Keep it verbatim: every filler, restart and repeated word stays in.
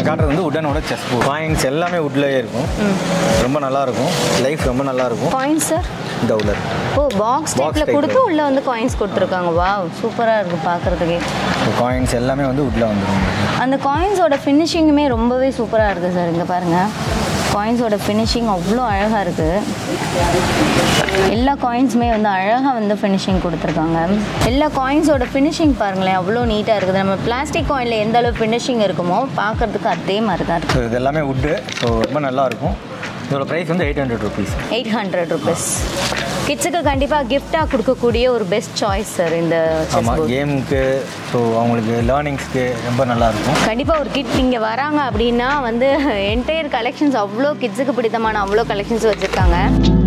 நான் காட்டுறது வந்து உடனோட செஸ் போர்டு. காயின்ஸ் எல்லாமே வுட்லயே இருக்கும். ரொம்ப நல்லா இருக்கும். லைஃப் ரொம்ப நல்லா இருக்கும். காயின்ஸ் சார் இந்த உள்ள ஓ பாக்ஸ் டைப்ல கொடுத்து உள்ள வந்து காயின்ஸ் கொடுத்துருக்காங்க. வாவ் சூப்பரா இருக்கு பார்க்கறதுக்கே. காயின்ஸ் எல்லாமே வந்து வுட்ல வந்துடும். அந்த காயின்ஸோட ஃபினிஷிங்குமே ரொம்பவே சூப்பரா இருக்கு சார். இங்க பாருங்க காயின்ஸோட ஃபினிஷிங் அவ்வளோ அழகாக இருக்குது. எல்லா காயின்ஸுமே வந்து அழகாக வந்து ஃபினிஷிங் கொடுத்துருக்காங்க. எல்லா காயின்ஸோட ஃபினிஷிங் பாருங்களேன் அவ்வளோ நீட்டாக இருக்குது. நம்ம பிளாஸ்டிக் காயினில் எந்த அளவு ஃபினிஷிங் இருக்குமோ பார்க்குறதுக்கு அதே மாதிரி தான் இருக்குது. இது எல்லாமே வுட்டு. ஸோ ரொம்ப நல்லாயிருக்கும். இதோட ப்ரைஸ் வந்து eight hundred rupees. Eight hundred rupees. கிட்ஸுக்கு கண்டிப்பாக கிஃப்டாக கொடுக்கக்கூடிய ஒரு பெஸ்ட் சாய்ஸ் சார் இந்த. ஆமாம் கேமுக்கு ஸோ அவங்களுக்கு லேர்னிங்ஸ்க்கு ரொம்ப நல்லாயிருக்கும். கண்டிப்பாக ஒரு கிட் இங்கே வராங்க அப்படின்னா வந்து என்டையர் கலெக்ஷன்ஸ் அவ்வளோ கிட்ஸுக்கு பிடித்தமான அவ்வளோ கலெக்ஷன்ஸ் வச்சுருக்காங்க.